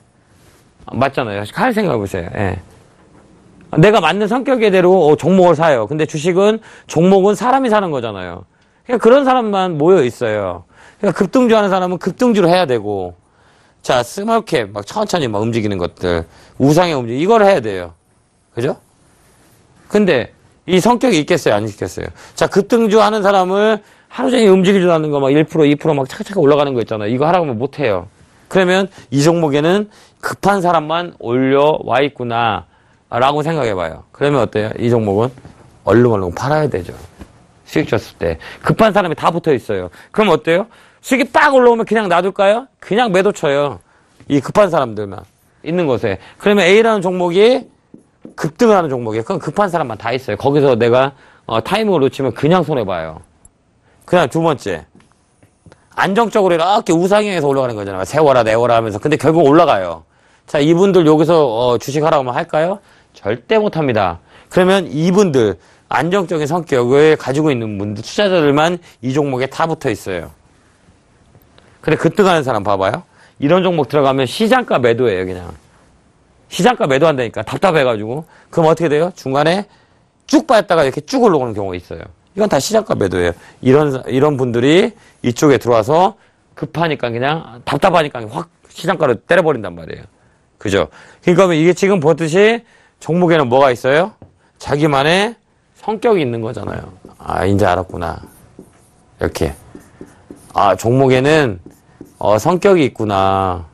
맞잖아요. 잘 생각해 보세요. 예. 내가 맞는 성격에대로 어, 종목을 사요. 근데 주식은 종목은 사람이 사는 거잖아요. 그러니까 그런 사람만 모여 있어요. 그러니까 급등주 하는 사람은 급등주로 해야 되고, 자 스몰캡 막 천천히 막 움직이는 것들, 우상의 움직 이걸 해야 돼요. 그죠? 근데 이 성격이 있겠어요? 안 있겠어요? 자 급등주 하는 사람을 하루 종일 움직이지도 않는 거 막 일 퍼센트, 이 퍼센트 막 차차차 올라가는 거 있잖아요. 이거 하라고 하면 못 해요. 그러면 이 종목에는 급한 사람만 올려와 있구나 라고 생각해 봐요. 그러면 어때요? 이 종목은 얼른 팔아야 되죠. 수익 줬을 때. 급한 사람이 다 붙어 있어요. 그럼 어때요? 수익이 빡 올라오면 그냥 놔둘까요? 그냥 매도 쳐요. 이 급한 사람들만 있는 곳에. 그러면 A라는 종목이 급등을 하는 종목이에요. 그럼 급한 사람만 다 있어요. 거기서 내가 어, 타이밍을 놓치면 그냥 손해봐요. 그다음 두 번째. 안정적으로 이렇게 우상향해서 올라가는 거잖아요. 세워라 내워라 하면서. 근데 결국 올라가요. 자, 이분들 여기서 어, 주식하라고 하면 할까요? 절대 못합니다. 그러면 이분들 안정적인 성격을 가지고 있는 분들, 투자자들만 이 종목에 다 붙어 있어요. 근데 급등하는 사람 봐봐요. 이런 종목 들어가면 시장가 매도예요. 그냥 시장가 매도한다니까 답답해가지고. 그럼 어떻게 돼요? 중간에 쭉 빠졌다가 이렇게 쭉 올라오는 경우가 있어요. 이건 다 시장가 매도예요. 이런 이런 분들이 이쪽에 들어와서 급하니까 그냥 답답하니까 확 시장가로 때려버린단 말이에요. 그죠? 그러니까 이게 지금 보듯이 종목에는 뭐가 있어요? 자기만의 성격이 있는 거잖아요. 아, 이제 알았구나. 이렇게. 아, 종목에는 어, 성격이 있구나.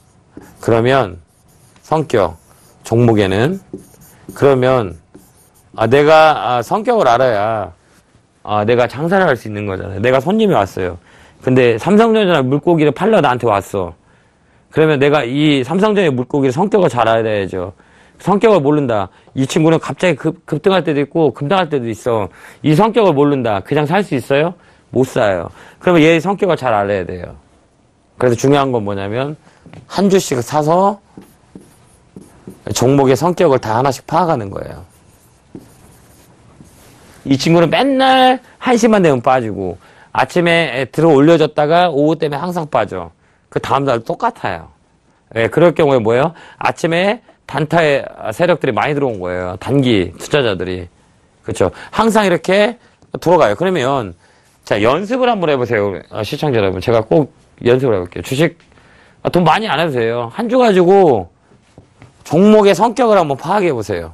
그러면 성격, 종목에는 그러면 아, 내가 아, 성격을 알아야 아, 내가 장사를 할 수 있는 거잖아요. 내가 손님이 왔어요. 근데 삼성전자 물고기를 팔러 나한테 왔어. 그러면 내가 이 삼성전자 물고기를 성격을 잘 알아야죠. 성격을 모른다. 이 친구는 갑자기 급, 급등할 때도 있고 급등할 때도 있어. 이 성격을 모른다. 그냥 살 수 있어요? 못 사요. 그러면 얘 성격을 잘 알아야 돼요. 그래서 중요한 건 뭐냐면 한 주씩 사서 종목의 성격을 다 하나씩 파악하는 거예요. 이 친구는 맨날 한 시만 되면 빠지고 아침에 들어 올려줬다가 오후 때문에 항상 빠져. 그 다음날 똑같아요. 예, 그럴 경우에 뭐예요? 아침에 단타의 세력들이 많이 들어온 거예요. 단기 투자자들이. 그렇죠. 항상 이렇게 돌아가요. 그러면 자 연습을 한번 해보세요. 시청자 여러분. 제가 꼭 연습을 해볼게요. 주식 돈 많이 안 해도 돼요. 한 주 가지고 종목의 성격을 한번 파악해보세요.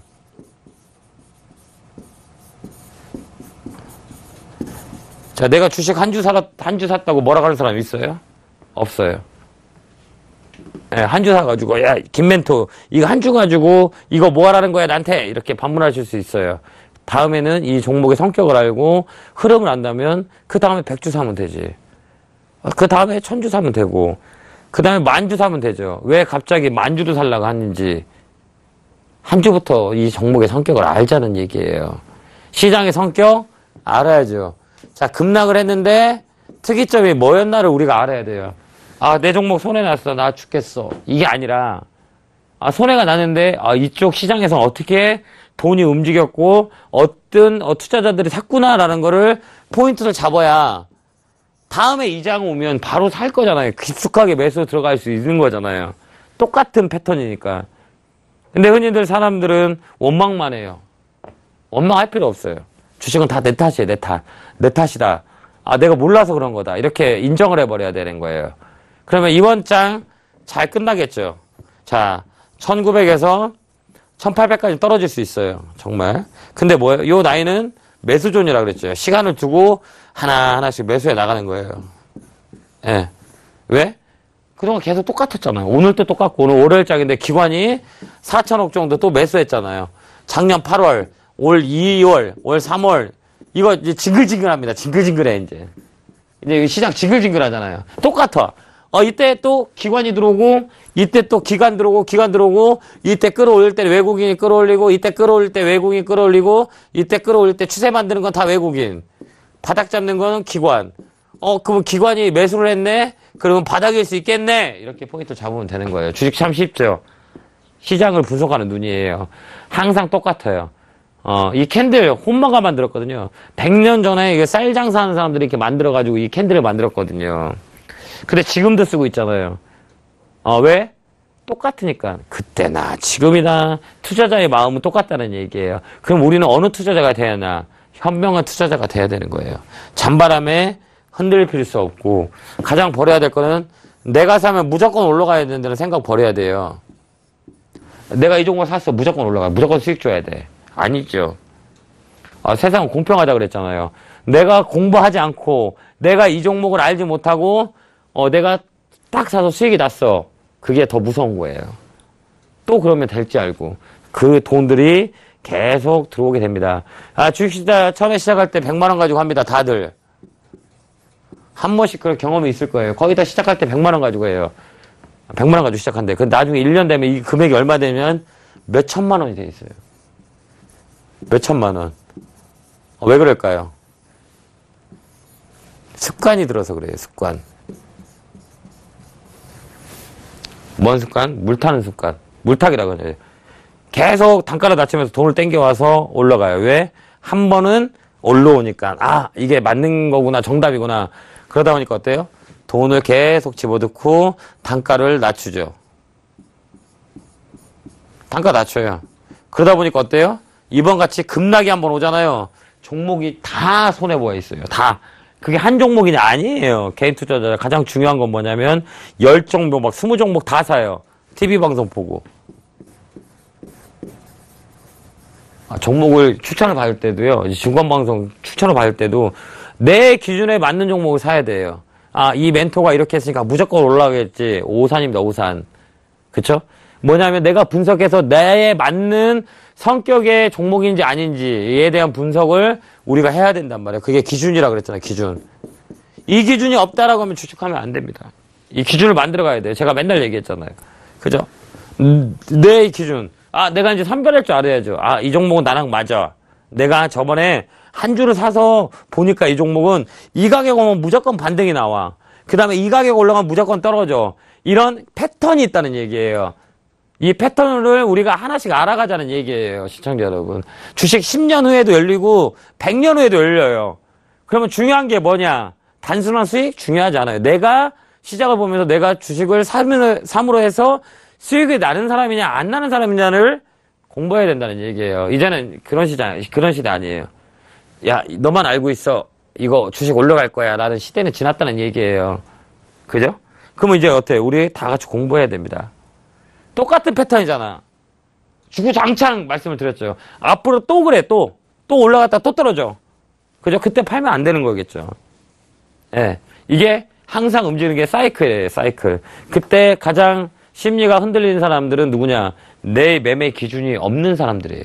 자, 내가 주식 한 주 사, 한 주 샀다고 뭐라 하는 사람 있어요? 없어요. 예, 한 주 사가지고, 야, 김멘토, 이거 한 주 가지고, 이거 뭐 하라는 거야, 나한테? 이렇게 반문하실 수 있어요. 다음에는 이 종목의 성격을 알고, 흐름을 안다면, 그 다음에 백 주 사면 되지. 그 다음에 천 주 사면 되고, 그 다음에 만 주 사면 되죠. 왜 갑자기 만 주도 살라고 하는지, 한 주부터 이 종목의 성격을 알자는 얘기예요. 시장의 성격, 알아야죠. 자, 급락을 했는데, 특이점이 뭐였나를 우리가 알아야 돼요. 아, 내 종목 손해났어. 나 죽겠어. 이게 아니라, 아, 손해가 나는데, 아, 이쪽 시장에서 어떻게 돈이 움직였고, 어떤, 어, 투자자들이 샀구나라는 거를 포인트를 잡아야, 다음에 이장 오면 바로 살 거잖아요. 깊숙하게 매수 들어갈 수 있는 거잖아요. 똑같은 패턴이니까. 근데 흔히들 사람들은 원망만 해요. 원망할 필요 없어요. 주식은 다 내 탓이에요, 내 탓. 내 탓이다. 아, 내가 몰라서 그런 거다. 이렇게 인정을 해버려야 되는 거예요. 그러면 이번 장 잘 끝나겠죠. 자, 천구백에서 천팔백까지 떨어질 수 있어요. 정말. 근데 뭐예요? 요 나이는 매수존이라 그랬죠. 시간을 두고 하나하나씩 매수해 나가는 거예요. 예. 네. 왜? 그동안 계속 똑같았잖아요. 오늘도 똑같고, 오늘 월요일장인데 기관이 사천억 정도 또 매수했잖아요. 작년 팔월, 올 이월, 올 삼월, 이거 이제 징글징글합니다. 징글징글해, 이제. 이제 시장 징글징글하잖아요. 똑같아. 어, 이때 또 기관이 들어오고, 이때 또 기관 들어오고, 기관 들어오고, 이때 끌어올릴 때 외국인이 끌어올리고, 이때 끌어올릴 때 외국인이 끌어올리고, 이때 끌어올릴 때 추세 만드는 건 다 외국인. 바닥 잡는 거는 기관. 어, 그럼 기관이 매수를 했네? 그러면 바닥일 수 있겠네? 이렇게 포인트 잡으면 되는 거예요. 주식 참 쉽죠? 시장을 분석하는 눈이에요. 항상 똑같아요. 어, 이 캔들, 혼마가 만들었거든요. 백 년 전에 이게 쌀 장사하는 사람들이 이렇게 만들어가지고 이 캔들을 만들었거든요. 근데 지금도 쓰고 있잖아요. 어, 왜? 똑같으니까. 그때나 지금이나 투자자의 마음은 똑같다는 얘기예요. 그럼 우리는 어느 투자자가 돼야 하나? 현명한 투자자가 돼야 되는 거예요. 잔바람에 흔들릴 수 없고, 가장 버려야 될 거는 내가 사면 무조건 올라가야 된다는 생각 버려야 돼요. 내가 이 종목 샀어. 무조건 올라가. 무조건 수익 줘야 돼. 아니죠. 아, 세상은 공평하다 그랬잖아요. 내가 공부하지 않고, 내가 이 종목을 알지 못하고, 어, 내가 딱 사서 수익이 났어. 그게 더 무서운 거예요. 또 그러면 될지 알고. 그 돈들이 계속 들어오게 됩니다. 아, 주식시장 처음에 시작할 때 백만 원 가지고 합니다. 다들. 한 번씩 그런 경험이 있을 거예요. 거기다 시작할 때 백만 원 가지고 해요. 백만 원 가지고 시작한대. 근데 나중에 일 년 되면 이 금액이 얼마 되면 몇 천만 원이 돼 있어요. 몇 천만 원. 어, 왜 그럴까요? 습관이 들어서 그래요. 습관. 뭔 습관? 물 타는 습관. 물타기라고 해요. 계속 단가를 낮추면서 돈을 땡겨와서 올라가요. 왜? 한 번은 올라오니까 아 이게 맞는 거구나, 정답이구나. 그러다 보니까 어때요? 돈을 계속 집어넣고 단가를 낮추죠. 단가 낮춰요. 그러다 보니까 어때요? 이번 같이 급락이 한번 오잖아요. 종목이 다 손해보여 있어요. 다. 그게 한 종목이 아니에요. 개인 투자자 가장 중요한 건 뭐냐면 열 종목, 막 스무 종목 다 사요. 티비 방송 보고. 아, 종목을 추천을 받을 때도요. 증권방송 추천을 받을 때도 내 기준에 맞는 종목을 사야 돼요. 아, 이 멘토가 이렇게 했으니까 무조건 올라가겠지. 오산입니다. 오산. 그쵸? 뭐냐면 내가 분석해서 내에 맞는 성격의 종목인지 아닌지에 대한 분석을 우리가 해야 된단 말이에요. 그게 기준이라 그랬잖아요. 기준. 이 기준이 없다라고 하면 주식하면 안 됩니다. 이 기준을 만들어 가야 돼요. 제가 맨날 얘기했잖아요. 그죠? 음, 내 기준. 아, 내가 이제 선별할 줄 알아야죠. 아, 이 종목은 나랑 맞아. 내가 저번에 한 주를 사서 보니까 이 종목은 이 가격 오면 무조건 반등이 나와. 그 다음에 이 가격 올라가면 무조건 떨어져. 이런 패턴이 있다는 얘기예요. 이 패턴을 우리가 하나씩 알아가자는 얘기예요. 시청자 여러분. 주식 십 년 후에도 열리고 백 년 후에도 열려요. 그러면 중요한 게 뭐냐? 단순한 수익? 중요하지 않아요. 내가 시작을 보면서 내가 주식을 삼으로 해서 수익이 나는 사람이냐 안 나는 사람이냐를 공부해야 된다는 얘기예요. 이제는 그런 시장, 그런 시대 아니에요. 야, 너만 알고 있어. 이거 주식 올라갈 거야. 라는 시대는 지났다는 얘기예요. 그죠? 그러면 이제 어때요? 우리 다 같이 공부해야 됩니다. 똑같은 패턴이잖아. 주구장창 말씀을 드렸죠. 앞으로 또 그래, 또. 또 올라갔다 또 떨어져. 그죠? 그때 팔면 안 되는 거겠죠. 예. 네. 이게 항상 움직이는 게 사이클이에요, 사이클. 그때 가장 심리가 흔들리는 사람들은 누구냐? 내 매매 기준이 없는 사람들이에요.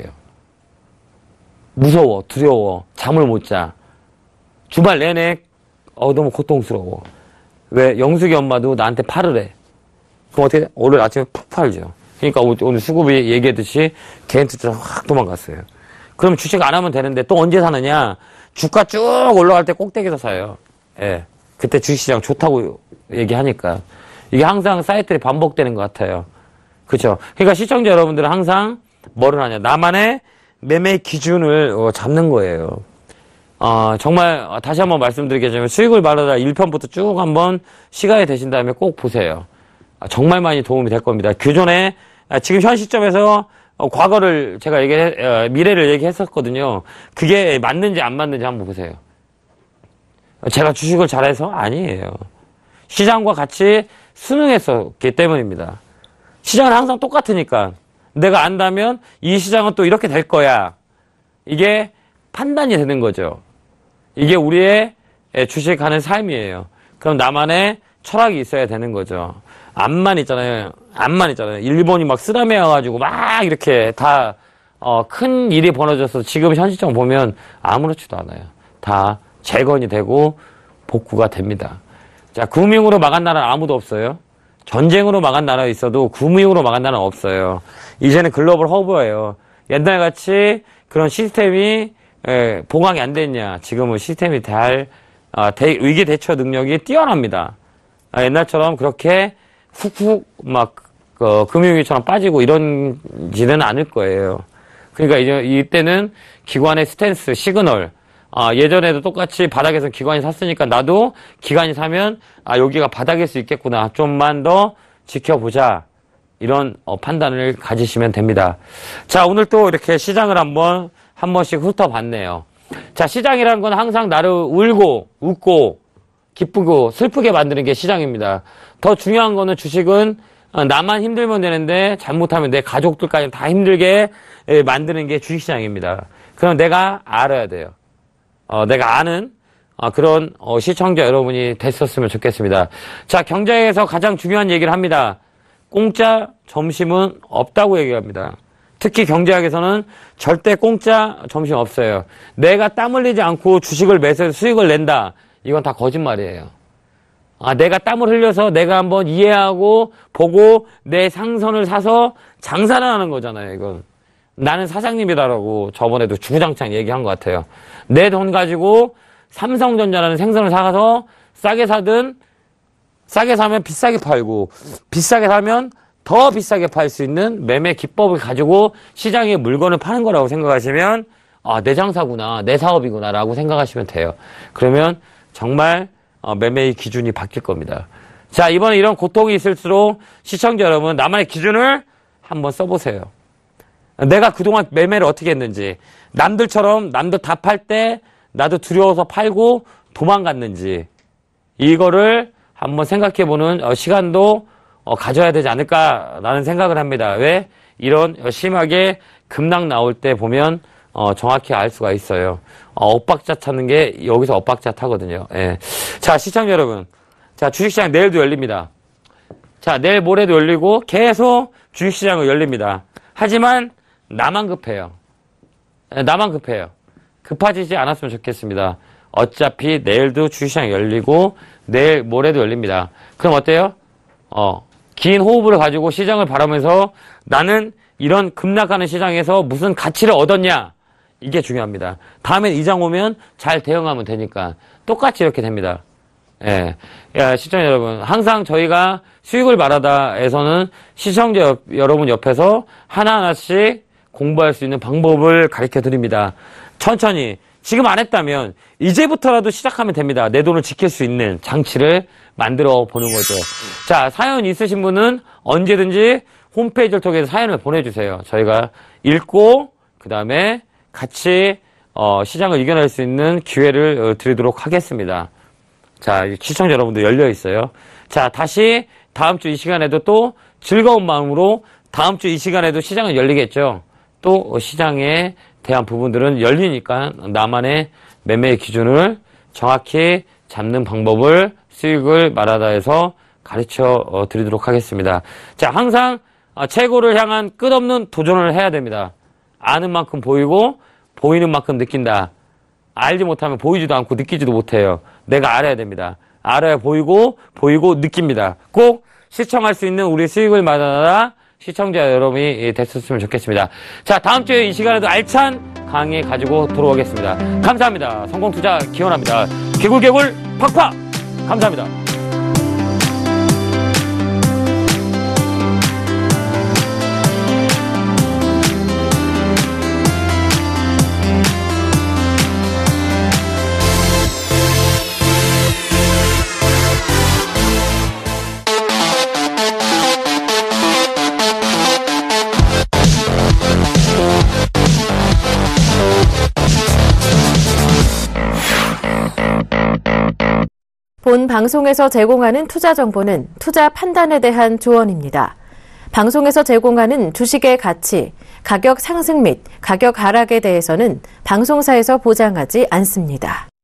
무서워, 두려워, 잠을 못 자. 주말 내내, 어, 너무 고통스러워. 왜? 영숙이 엄마도 나한테 팔을 해. 그럼 어떻게 돼? 오늘 아침에 푹 팔죠. 그러니까 오늘 수급이 얘기했듯이 개인 투자 확 도망갔어요. 그럼 주식 안 하면 되는데 또 언제 사느냐? 주가 쭉 올라갈 때 꼭대기에서 사요. 예. 그때 주식시장 좋다고 얘기하니까. 이게 항상 사이트에 반복되는 것 같아요. 그렇죠? 그러니까 시청자 여러분들은 항상 뭐를 하냐? 나만의 매매 기준을 잡는 거예요. 어, 정말 다시 한번 말씀드리겠지만 수익을 말하다 일 편부터 쭉 한번 시간이 되신 다음에 꼭 보세요. 정말 많이 도움이 될 겁니다. 교전에 지금 현 시점에서 과거를 제가 얘기 미래를 얘기했었거든요. 그게 맞는지 안 맞는지 한번 보세요. 제가 주식을 잘해서 아니에요. 시장과 같이 순응했었기 때문입니다. 시장은 항상 똑같으니까 내가 안다면 이 시장은 또 이렇게 될 거야. 이게 판단이 되는 거죠. 이게 우리의 주식하는 삶이에요. 그럼 나만의 철학이 있어야 되는 거죠. 암만 있잖아요. 암만 있잖아요. 일본이 막 쓰라미 와가지고 막 이렇게 다, 어, 큰 일이 벌어져서 지금 현 시점 보면 아무렇지도 않아요. 다 재건이 되고 복구가 됩니다. 자, 금융으로 망한 나라는 아무도 없어요. 전쟁으로 망한 나라 있어도 금융으로 망한 나라는 없어요. 이제는 글로벌 허브예요. 옛날같이 그런 시스템이 에, 보강이 안 됐냐. 지금은 시스템이 잘 아, 대, 위기 대처 능력이 뛰어납니다. 아, 옛날처럼 그렇게 훅훅 막 어, 금융위기처럼 빠지고 이런지는 않을 거예요. 그러니까 이제 이때는 기관의 스탠스, 시그널. 아, 예전에도 똑같이 바닥에서 기관이 샀으니까 나도 기관이 사면 아, 여기가 바닥일 수 있겠구나. 좀만 더 지켜보자. 이런 어, 판단을 가지시면 됩니다. 자, 오늘 또 이렇게 시장을 한번 한 번씩 훑어봤네요. 자, 시장이라는 건 항상 나를 울고 웃고 기쁘고 슬프게 만드는 게 시장입니다. 더 중요한 거는 주식은 나만 힘들면 되는데 잘못하면 내 가족들까지 다 힘들게 만드는 게 주식시장입니다. 그럼 내가 알아야 돼요. 어, 내가 아는 어, 그런 어, 시청자 여러분이 됐었으면 좋겠습니다. 자, 경제에서 가장 중요한 얘기를 합니다. 공짜 점심은 없다고 얘기합니다. 특히 경제학에서는 절대 공짜 점심 없어요. 내가 땀 흘리지 않고 주식을 매수해서 수익을 낸다. 이건 다 거짓말이에요. 아, 내가 땀을 흘려서 내가 한번 이해하고 보고 내 상선을 사서 장사를 하는 거잖아요, 이건. 나는 사장님이다라고 저번에도 주구장창 얘기한 것 같아요. 내 돈 가지고 삼성전자라는 생선을 사가서 싸게 사든 싸게 사면 비싸게 팔고 비싸게 사면 더 비싸게 팔 수 있는 매매 기법을 가지고 시장에 물건을 파는 거라고 생각하시면 아, 내 장사구나, 내 사업이구나 라고 생각하시면 돼요. 그러면 정말 어, 매매의 기준이 바뀔 겁니다. 자, 이번에 이런 고통이 있을수록 시청자 여러분 나만의 기준을 한번 써보세요. 내가 그동안 매매를 어떻게 했는지, 남들처럼 남들 다 팔 때 나도 두려워서 팔고 도망갔는지, 이거를 한번 생각해보는 어, 시간도 어, 가져야 되지 않을까라는 생각을 합니다. 왜? 이런 어, 심하게 급락 나올 때 보면 어, 정확히 알 수가 있어요. 어, 엇박자 타는 게 여기서 엇박자 타거든요. 예. 자, 시청자 여러분. 자, 주식시장 내일도 열립니다. 자, 내일 모레도 열리고 계속 주식시장은 열립니다. 하지만 나만 급해요. 예, 나만 급해요. 급해지지 않았으면 좋겠습니다. 어차피 내일도 주식시장 열리고 내일 모레도 열립니다. 그럼 어때요? 어, 긴 호흡을 가지고 시장을 바라면서 나는 이런 급락하는 시장에서 무슨 가치를 얻었냐? 이게 중요합니다. 다음엔 이장 오면 잘 대응하면 되니까 똑같이 이렇게 됩니다. 예, 야, 시청자 여러분, 항상 저희가 수익을 말하다에서는 시청자 옆, 여러분 옆에서 하나하나씩 공부할 수 있는 방법을 가르쳐 드립니다. 천천히. 지금 안 했다면 이제부터라도 시작하면 됩니다. 내 돈을 지킬 수 있는 장치를 만들어 보는 거죠. 자, 사연 있으신 분은 언제든지 홈페이지를 통해서 사연을 보내주세요. 저희가 읽고 그 다음에 같이 어, 시장을 이겨낼 수 있는 기회를 어, 드리도록 하겠습니다. 자, 시청자 여러분들 열려 있어요. 자, 다시 다음 주 이 시간에도 또 즐거운 마음으로 다음 주 이 시간에도 시장은 열리겠죠. 또 시장에 대한 부분들은 열리니까 나만의 매매의 기준을 정확히 잡는 방법을 수익을 말하다에서 가르쳐 어, 드리도록 하겠습니다. 자, 항상 어, 최고를 향한 끝없는 도전을 해야 됩니다. 아는 만큼 보이고 보이는 만큼 느낀다. 알지 못하면 보이지도 않고 느끼지도 못해요. 내가 알아야 됩니다. 알아야 보이고 보이고 느낍니다. 꼭 시청할 수 있는 우리 수익을 말하다 시청자 여러분이 됐었으면 좋겠습니다. 자, 다음 주에 이 시간에도 알찬 강의 가지고 돌아오겠습니다. 감사합니다. 성공투자 기원합니다. 개굴개굴 팍팍! 감사합니다. 본 방송에서 제공하는 투자 정보는 투자 판단에 대한 조언입니다. 방송에서 제공하는 주식의 가치, 가격 상승 및 가격 하락에 대해서는 방송사에서 보장하지 않습니다.